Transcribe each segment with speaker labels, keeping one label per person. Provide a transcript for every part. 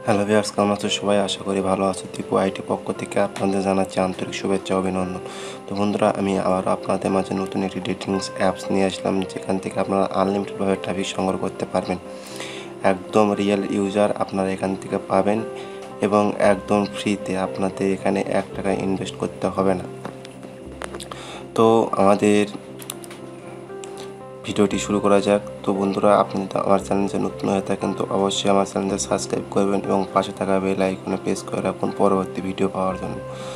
Speaker 1: Hello viewers, কেমন আছো সবাই? আশা করি ভালো আছো। দীপু আইটি পক্ষ থেকে আপনাদের জানাচ্ছি আন্তরিক শুভেচ্ছা অভিনন্দন। তো বন্ধুরা, আমি আবারও আপনাদের মাঝে নতুন একটি ডেটিংস অ্যাপস নিয়ে আসলাম, যেখান থেকে আপনারা আনলিমিটেডভাবে ট্রাফিক সংগ্রহ করতে পারবেন। একদম রিয়েল ইউজার আপনারা এখান থেকে পাবেন এবং একদম ফ্রিতে। আপনাদের এখানে 1 টাকা ইনভেস্ট করতে হবে না। তো আমাদের ভিডিওটি শুরু করা যাক। তো বন্ধুরা, আপনি তো আমার চ্যানেলে নতুন হয়ে থাকেন তো অবশ্যই আমার চ্যানেলটা সাবস্ক্রাইব করবেন এবং পাশে থাকা বেল আইকনে প্রেস করে রাখুন পরবর্তী ভিডিও পাওয়ার জন্য।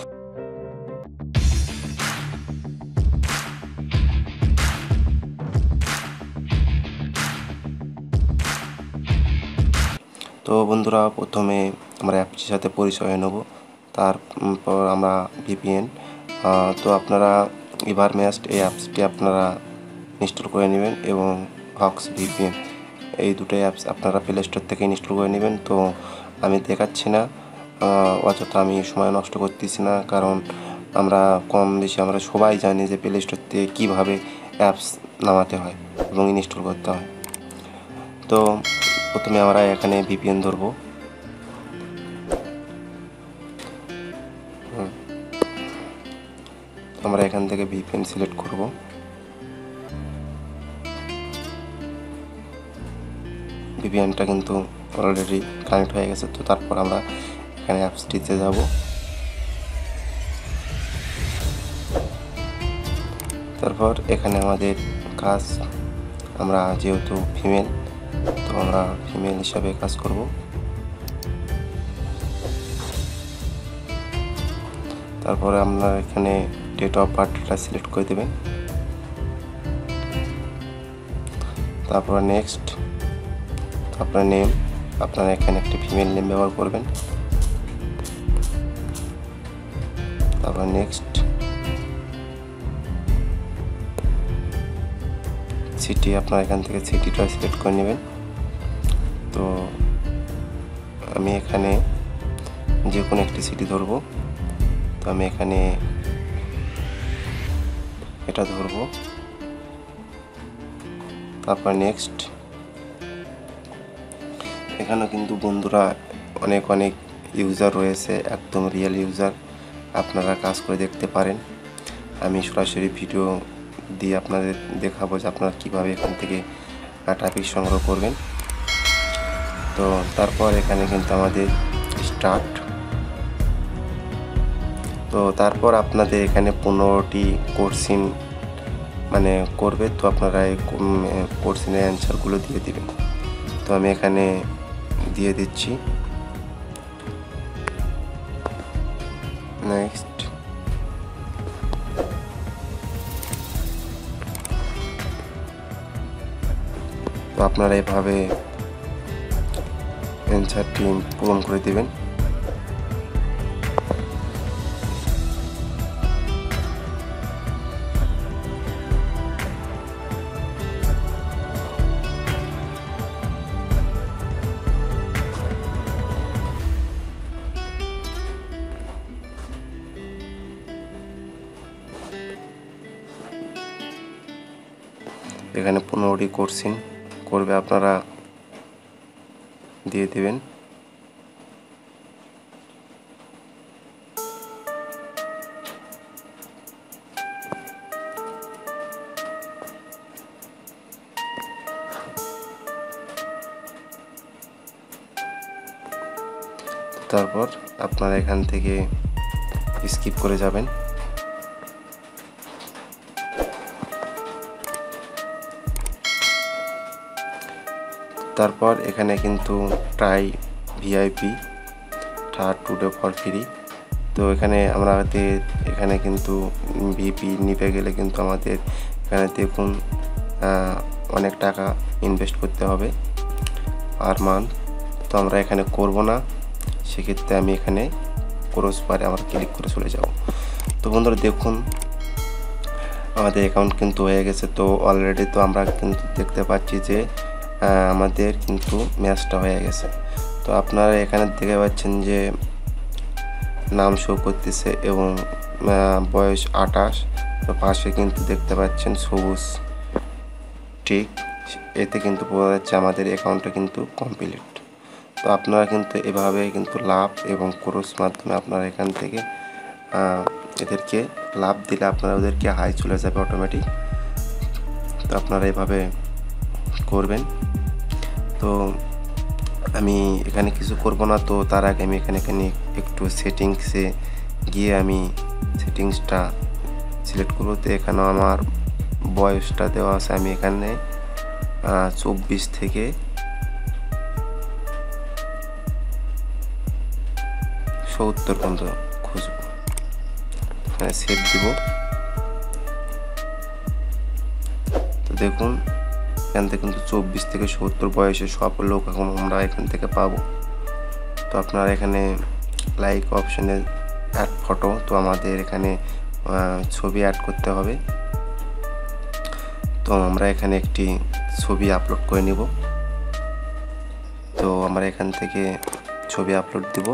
Speaker 1: তো বন্ধুরা, প্রথমে আমরা অ্যাপটির সাথে পরিচয় হয়ে নেব। তারপর আমরা ভিপিএন। তো আপনারা এভারনেস্ট এই অ্যাপসটি আপনারা ইনস্টল করে নেবেন এবং হক্স ভিপিএন এই দুটো অ্যাপস আপনারা প্লে স্টোর থেকে ইনস্টল করে নেবেন। তো আমি দেখাচ্ছি না, অযথা আমি সময় নষ্ট করতেছি না, কারণ আমরা কম বেশি আমরা সবাই জানি যে প্লে স্টোর থেকে কীভাবে অ্যাপস নামাতে হয় এবং ইনস্টল করতে হয়। তো প্রথমে আমরা এখানে ভিপিএন ধরবো। আমরা এখান থেকে ভিপিএন সিলেক্ট করব। ভিপিএনটা কিন্তু অলরেডি কানেক্ট হয়ে গেছে। তো তারপর আমরা এখানে অ্যাপসটিতে যাব। তারপর এখানে আমাদের কাজ, আমরা যেহেতু ফিমেল তো আমরা ফিমেল হিসাবে কাজ করব। তারপরে আমরা এখানে ডেট অফ বার্থটা সিলেক্ট করে দেবেন। তারপর নেক্সট, আপনার নেম, আপনারা এখানে একটি ফিমেল নেম ব্যবহার করবেন। তারপর নেক্সট, সিটি, আপনারা এখান থেকে সিটিটা সিলেক্ট করে নেবেন। তো আমি এখানে যে কোনো একটি সিটি ধরবো। তো আমি এখানে এটা ধরবো। তারপর নেক্সট, এখানেও কিন্তু বন্ধুরা অনেক ইউজার রয়েছে, একদম রিয়েল ইউজার, আপনারা কাজ করে দেখতে পারেন। আমি সরাসরি ভিডিও দিয়ে আপনাদের দেখাবো যে আপনারা কীভাবে এখান থেকে ট্রাফিক সংগ্রহ করবেন। তো তারপর এখানে কিন্তু আমাদের স্টার্ট। তো তারপর আপনাদের এখানে 15টি কোশ্চিন মানে করবে। তো আপনারা এই কোশ্চিনের অ্যান্সারগুলো দিয়ে দিবেন। তো আমি এখানে দিয়ে দিচ্ছি। নেক্সট, তো আপনারা এভাবে অ্যান্সারটি পূরণ করে দিবেন। এখানে 15টি কোশ্চিন করবে, আপনারা দিয়ে দেবেন। তারপর আপনারা এখান থেকে স্কিপ করে যাবেন। তারপর এখানে কিন্তু try VIP third today for free. তো এখানে এখানে কিন্তু ভিপি নিতে গেলে কিন্তু আমাদের এখানে দেখুন অনেক টাকা ইনভেস্ট করতে হবে পার মান্থ। তো আমরা এখানে করব না, সেক্ষেত্রে আমি এখানে ক্রস বারে আমরা ক্লিক করে চলে যাব। তো বন্ধুরা দেখুন, আমাদের অ্যাকাউন্ট কিন্তু হয়ে গেছে। তো অলরেডি তো আমরা কিন্তু দেখতে পাচ্ছি যে আমাদের কিন্তু ম্যাচটা হয়ে গেছে। তো আপনারা এখানে দেখতে পাচ্ছেন যে নাম শো করতেছে এবং বয়স 28। তো পাশে কিন্তু দেখতে পাচ্ছেন সবুজ টিক, এতে কিন্তু বোঝা যাচ্ছে আমাদের অ্যাকাউন্টটা কিন্তু কমপ্লিট। তো আপনারা কিন্তু এভাবে কিন্তু লাভ এবং ক্রস মাধ্যমে আপনারা এখান থেকে এদেরকে লাভ দিলে আপনারা ওদেরকে হাই চলে যাবে অটোমেটিক। তো আপনারা এভাবে করবেন। তো আমি এখানে কিছু করব না, তো তার আগে আমি এখানে একটু সেটিংসে গিয়ে আমি সেটিংসটা সিলেক্ট করব। তো এখানেও আমার বয়সটা দেওয়া আছে, আমি এখানে 24 থেকে 70 পর্যন্ত খুঁজব, এখানে সেভ দিব। তো দেখুন এখান থেকে কিন্তু 24 থেকে 70 বয়সের সব লোক এখন আমরা এখান থেকে পাবো। তো আপনারা এখানে লাইক অপশনে অ্যাড ফটো, তো আমাদের এখানে ছবি অ্যাড করতে হবে। তো আমরা এখানে একটি ছবি আপলোড করে নিব। তো আমরা এখান থেকে ছবি আপলোড দিব।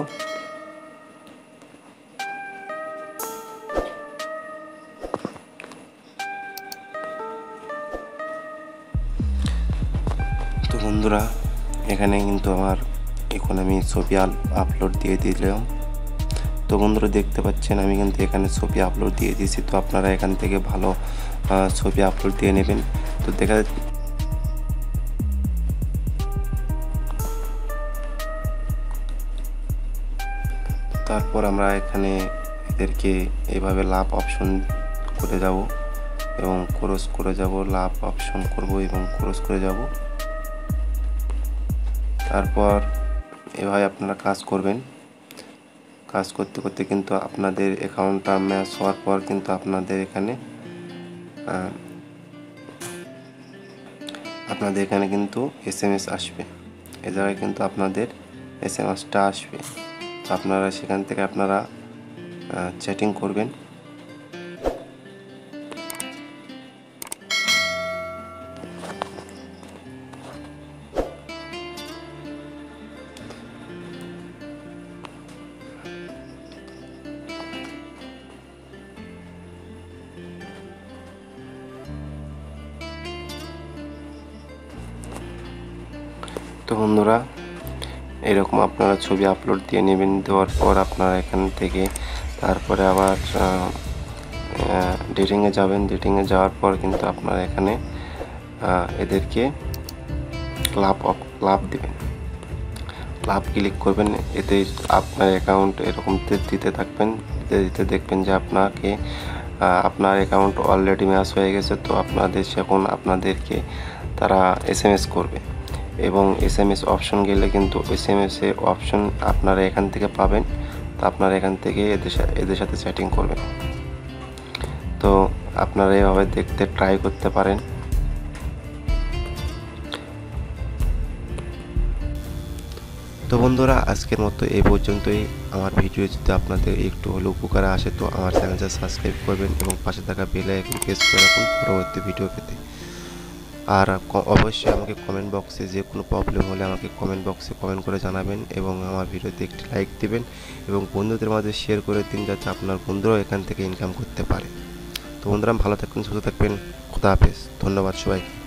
Speaker 1: তো বন্ধুরা এখানে কিন্তু আমার এখন আমি ছবি আপলোড দিয়ে দিলাম। তো বন্ধুরা দেখতে পাচ্ছেন আমি কিন্তু এখানে ছবি আপলোড দিয়ে দিয়েছি। তো আপনারা এখান থেকে ভালো ছবি আপলোড দিয়ে নেবেন। তো দেখা তারপর আমরা এখানে এদেরকে এইভাবে লাভ অপশন করে যাব এবং ক্রস করে যাব, লাভ অপশন করব এবং ক্রস করে যাব। তারপর এভাবে আপনারা কাজ করবেন। কাজ করতে করতে কিন্তু আপনাদের অ্যাকাউন্টটা ম্যাচ হওয়ার পর কিন্তু আপনাদের এখানে কিন্তু SMS আসবে। এ জায়গায় কিন্তু আপনাদের SMS-টা আসবে। আপনারা সেখান থেকে আপনারা চ্যাটিং করবেন। তো বন্ধুরা এরকম আপনারা ছবি আপলোড দিয়ে নেবেন। দেওয়ার পর আপনারা এখান থেকে তারপরে আবার ডেটিংয়ে যাবেন। ডেটিংয়ে যাওয়ার পর কিন্তু আপনারা এখানে এদেরকে লাভ দেবেন, লাভ ক্লিক করবেন। এতে আপনার অ্যাকাউন্ট এরকম দিতে থাকবেন, দিতে দেখবেন যে আপনার অ্যাকাউন্ট অলরেডি ম্যাচ হয়ে গেছে। তো আপনাদেরকে তারা SMS করবে এবং SMS অপশন গেলে কিন্তু SMS অপশন আপনারা এখান থেকে পাবেন। তো আপনারা এখান থেকে এদের সাথে চ্যাটিং করবেন। তো আপনারা এভাবে দেখতে ট্রাই করতে পারেন। তো বন্ধুরা আজকের মতো এই পর্যন্তই। আমার ভিডিও যদি আপনাদের একটু হলেও উপকারে আসে তো আমার চ্যানেলটা সাবস্ক্রাইব করবেন এবং পাশে থাকা বেল আইকন প্রেস করে রাখুন পরবর্তী ভিডিও পেতে। আর অবশ্যই আমাকে কমেন্ট বক্সে যে কোনো প্রবলেম হলে আমাকে কমেন্ট বক্সে কমেন্ট করে জানাবেন এবং আমার ভিডিওতে একটি লাইক দিবেন এবং বন্ধুদের মাঝে শেয়ার করে দিন যাতে আপনার বন্ধুরাও এখান থেকে ইনকাম করতে পারে। তো বন্ধুরা ভালো থাকবেন, সুস্থ থাকবেন, খোদা হাফেজ, ধন্যবাদ সবাই।